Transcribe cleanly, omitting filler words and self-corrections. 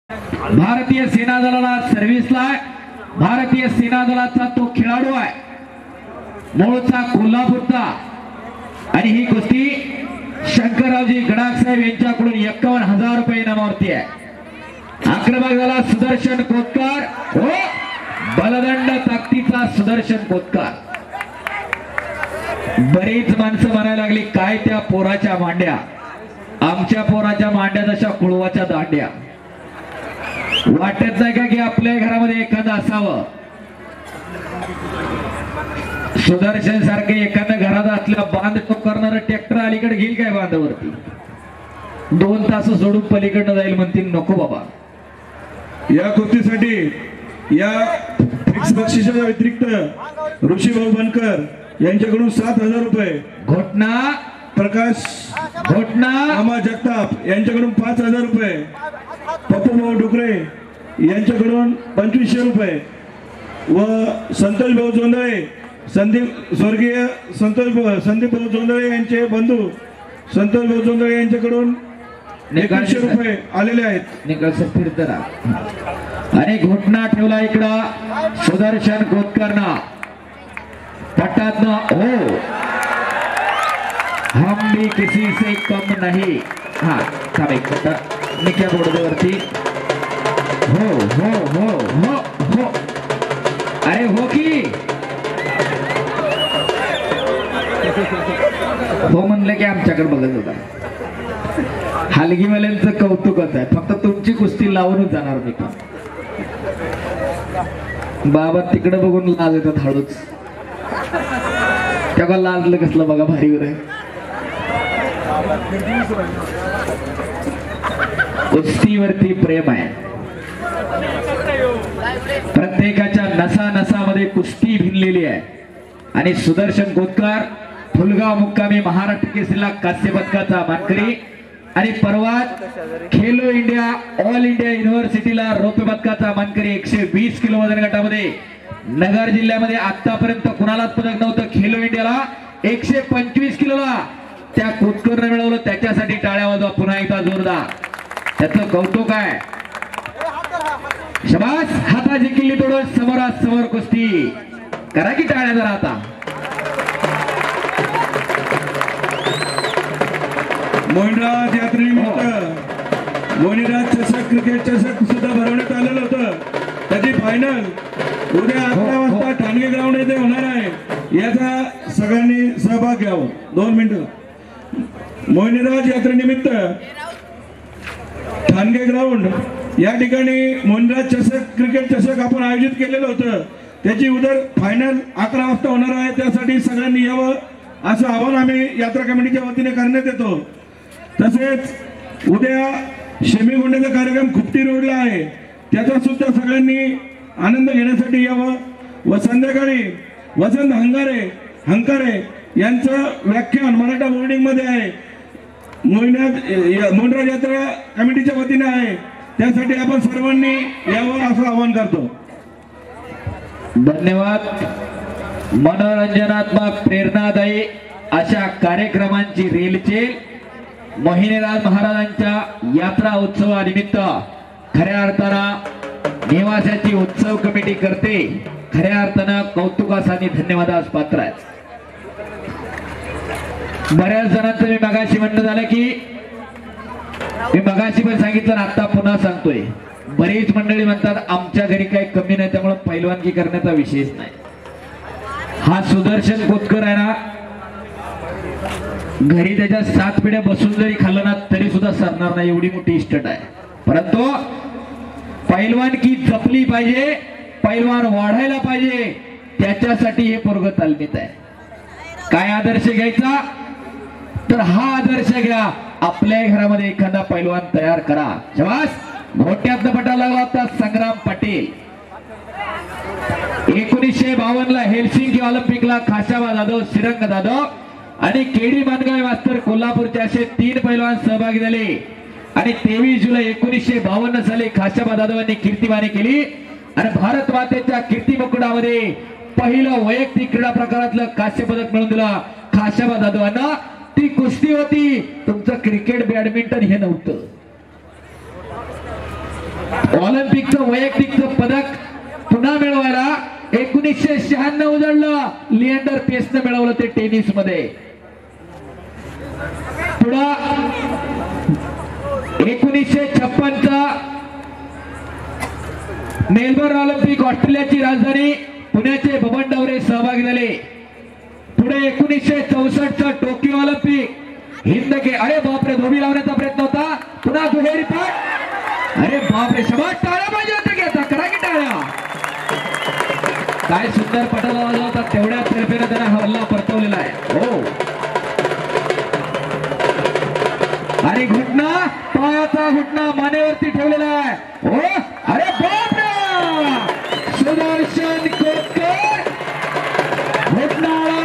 भारतीय सेना दलाला सर्व्हिसला भारतीय सेना दलाचा तो खेळाडू आहे, मूळचा कोल्हापूरचा। आणि ही कुस्ती शंकररावजी गडाख साहेब यांच्याकडून 51,000 रुपये इनामावरती आहे। आक्रमक झाला सुदर्शन कोतकर, हो बलदंड ताकदीचा सुदर्शन कोतकर। बरीच माणसं म्हणायला लागली काय त्या पोराच्या मांड्या, आमच्या पोराच्या मांड्या तशा कुळवाच्या दांड्या। वाटत नाही का की आपल्या घरामध्ये एखादं असावं सुदर्शन सारखे, एखाद्या घरात असल्या बांध करणारं ट्रॅक्टर अलीकडे घेईल काय बांधावरती, 2 तास सोडून पलीकडनं जाईल म्हणतील नको बाबा। या कुस्तीसाठी या फिक्स बक्षिसाच्या व्यतिरिक्त ऋषीभाऊ बनकर यांच्याकडून 7,000 रुपये, घोटना प्रकाश घोटना मामा जगताप यांच्याकडून 5,000 रुपये, पप्पूभाऊ डुकरे यांच्याकडून 2500 रुपये व संतोष भाऊ जोंधळे स्वर्गीय संदीप भाऊ जोंधळे यांचे बंधू संतोष भाऊ जोंधळे यांच्याकडून 2100 रुपये आलेले आहेत। निकळस फिरतरा आणि घोटना ठेवला इकडं सुदर्शन कोतकरना पटातनं, हो हम भी किसी से कम नहीं। हा थांब एक मिनिट, निक्या बोर्डवरती, हो हो हो हो हो, अरे हो की हो म्हणलं की आमच्याकडे बघत होता। हलगीवाल्यांचं कौतुकच आहे, फक्त तुमची कुस्ती लावूनच जाणार मी पण। बाबा तिकडे बघून लाज येतात हळूच, तेव्हा लाजलं कसलं बघा भारीवर आहे। कुस्तीवरती प्रेम आहे, प्रत्येकाच्या नसा नसामध्ये कुस्ती भिनलेली आहे। आणि सुदर्शन कोतकर फुलगाव मुक्कामी महाराष्ट्र केसरीला कांस्य पदकाचा मानकरी आणि परवा खेलो इंडिया ऑल इंडिया युनिव्हर्सिटीला रौप्य पदकाचा मानकरी। 120 किलो वजन गटामध्ये नगर जिल्ह्यामध्ये आतापर्यंत कुणालाच पदक नव्हतं। खेलो इंडियाला 125 किलोला त्या कोतकरने मिळवलं, त्याच्यासाठी टाळ्या वाजवा पुन्हा एकदा जोरदार, त्याचं कौतुक आहे। शबास, हाताची किल्ली तोडून समोरासमोर कुस्ती करा की टाळ्या जरा आता। मोहिनराज यात्रेनिमित्त मोहिनीराज चषक क्रिकेट चषक सुद्धा भरवण्यात आलेलं होतं, त्याची फायनल उद्या 11 वाजता ठाणगे ग्राउंड येथे होणार आहे। याचा सगळ्यांनी सहभाग घ्यावा। 2 मिनिटं। मोहिनीराज यात्रेनिमित्त ठाणगे ग्राउंड या ठिकाणी मोहिनीराज चषक क्रिकेट चषक आपण आयोजित केलेलं होतं, त्याची उद्या फायनल 11 वाजता होणार आहे। त्यासाठी सगळ्यांनी यावं असं आवाहन आम्ही यात्रा कमिटीच्या वतीने करण्यात येतो। तसेच उद्या शेमीगोंड्याचा कार्यक्रम खुपटी रोडला आहे, त्याचा सुद्धा सगळ्यांनी आनंद घेण्यासाठी यावं। व संध्याकाळी वसंत हंकारे यांचं व्याख्यान मराठा बोर्डिंग मध्ये आहे, मोहिनीराज यात्रा कमिटीच्या वतीने आहे, त्यासाठी आपण सर्वांनी यावं असं आवाहन करतो। धन्यवाद। मनोरंजनात्मक प्रेरणादायी अशा कार्यक्रमांची रेलचेल मोहिनीराज महाराजांच्या यात्रा उत्सवानिमित्त खऱ्या अर्थानं निवासाची उत्सव कमिटी करते, खऱ्या अर्थानं कौतुकास आणि धन्यवादास पात्र आहेत। बऱ्याच जणांचं मी मगाशी म्हणणं झालं की मी मगाशी पण सांगितलं, आता पुन्हा सांगतोय, बरीच मंडळी म्हणतात आमच्या घरी काही कमी नाही त्यामुळे पैलवानगी करण्याचा विषयच नाही। हा सुदर्शन कोतकर आहे ना, घरी त्याच्या 7 पिढ्या बसून जरी खाल्लं ना तरी सुद्धा सरणार नाही, एवढी मोठी इस्टेट आहे। परंतु पैलवानगी जपली पाहिजे, पैलवान वाढायला पाहिजे, त्याच्यासाठी हे पोरग तालमीत आहे। काय आदर्श घ्यायचा तर हा आदर्श घ्या, आपल्या घरामध्ये एखादा पैलवान तयार करा। शबास, मोठ्यात पटा लागला होता संग्राम पाटील। 1952 ला हेल्सिंकी ऑलिम्पिकला खाशाबा जाधव, श्रीरंग जाधव आणि केडी मानगाव मास्तर कोल्हापूरचे असे 3 पैलवान सहभागी झाले। आणि 23 जुलै 1952 साली खाशाबा जाधवांनी कीर्तिमानी केली आणि भारत मातेच्या कीर्ती मुकुटामध्ये पहिलं वैयक्तिक क्रीडा प्रकारातलं कांस्य पदक मिळवून दिलं खाशाबा जाधवांना। ती कुस्ती होती, तुमचं क्रिकेट बॅडमिंटन हे नव्हतं। ऑलिम्पिकचं वैयक्तिकचं पदक पुन्हा मिळवायला 1996 उजळलं लिएंडर पेसनं मिळवलं ते टेनिस मध्ये. पुढं 1956चा मेलबर्न ऑलिम्पिक ऑस्ट्रेलियाची राजधानी पुण्याचे बबन डवरे सहभागी झाले. पुढे 1964चा टोकियो ऑलिम्पिक हिंद के अरे बापरे धोबी लावण्याचा प्रयत्न होता. पुन्हा दुहेरी पाठ. अरे बापरे शबाश टाळ्या पाहिजे होत्या की आता करा की टाळ्या. काय सुंदर पटाला वाजला होता. तेवढ्या तर्फेनं त्यांना हल्ला परतवलेला आहे. हो आणि घुटना पायाचा घुटना मानेवरती ठेवलेला आहे. हो अरे बापरे सुदर्शन कोतकर घुटना